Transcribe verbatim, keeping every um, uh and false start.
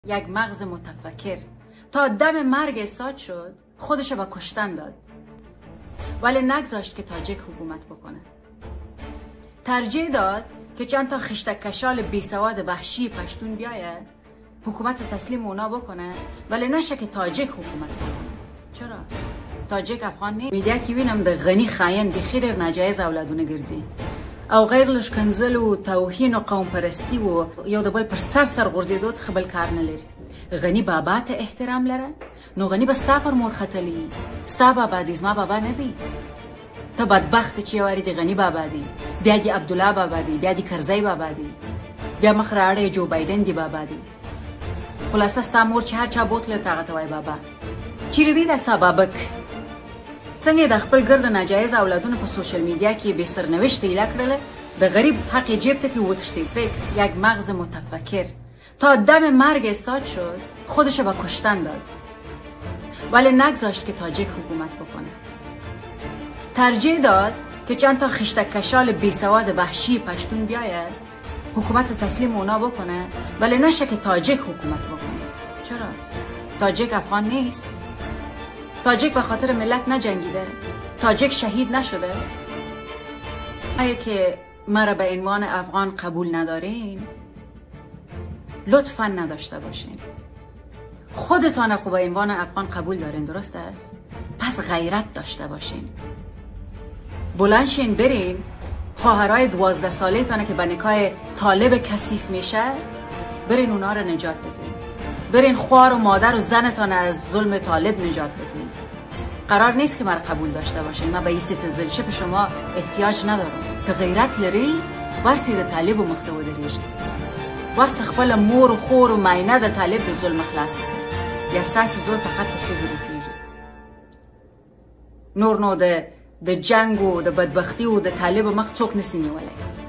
یک مغز متفکر تا دم مرگ استاد شد خودشو به کشتن داد، ولی نگذاشت که تاجیک حکومت بکنه. ترجیح داد که چند تا خشتک کشال بی سواد وحشی پشتون بیایه حکومت تسلیم اونا بکنه، ولی نشه که تاجیک حکومت بکنه. چرا؟ تاجیک افغان نیست. میدیا که بینم ده غنی خاین بخیر ناجایز اولادونه گرزی او غیر لشکنزل و توهین و قوم پرستی و یو دبل پر سر سر غرزیدو څخه بل کار نه لري. غنی بابا ته احترام لره، نو غنی به ستا پر مور ختلی. ستا بابا دی زما بابا نه دی. ته بدبخت چې واری دی غنی بابا دی، بیا دی عبدالله بابا دی، بیا دی کرزی بابا دی، بیا مخراړې جو بایدن دی بابا دی. خلاصه ستا مور چې هر چا بوتله تاغه ته وای بابا. چیرې دی ستا بابک؟ څنګه د خپل ګرد ناجایز اولادونو په سوشل میډیا کې به سرنوشت ایله کړل؟ د غریب حق جیب ته کې وتشتید. فکر یک مغز متفکر تا دم مرگ استاد شد خودشو به کشتن داد، ولی نگذاشت که تاجیک حکومت بکنه. ترجیح داد که چند تا خشتک کشال بی سواد وحشی پشتون بیایه حکومت تسلیم اونا بکنه، ولی نشه که تاجیک حکومت بکنه. چرا؟ تاجیک افغان نیست. تاجیک به خاطر ملت نجنگیده، تاجیک شهید نشده. اگه که مرا به عنوان افغان قبول ندارین لطفا نداشته باشین. خودتان خوب به عنوان افغان قبول دارین، درست است؟ پس غیرت داشته باشین. بلند شین برین خواهرای دوازده ساله تانه که به نکاح طالب کثیف میشه برین اونا رو نجات بدین. برین خوار و مادر و زنتان از ظلم طالب نجات بدین. قرار نیست که مرا قبول داشته باشین. من به این سیتیزنشیپ شما احتیاج ندارم. که غیرت لري ورسی د طالب و مخته ودرېږي، ورس خپل مور و خور و معینه د طالب د ظلم خلاص کړي. یا ستاسې زور فقط په ښځو رسېږي. نور نو د د جنګ و د بدبختي و د طالب مخ څوک نسي نیولی.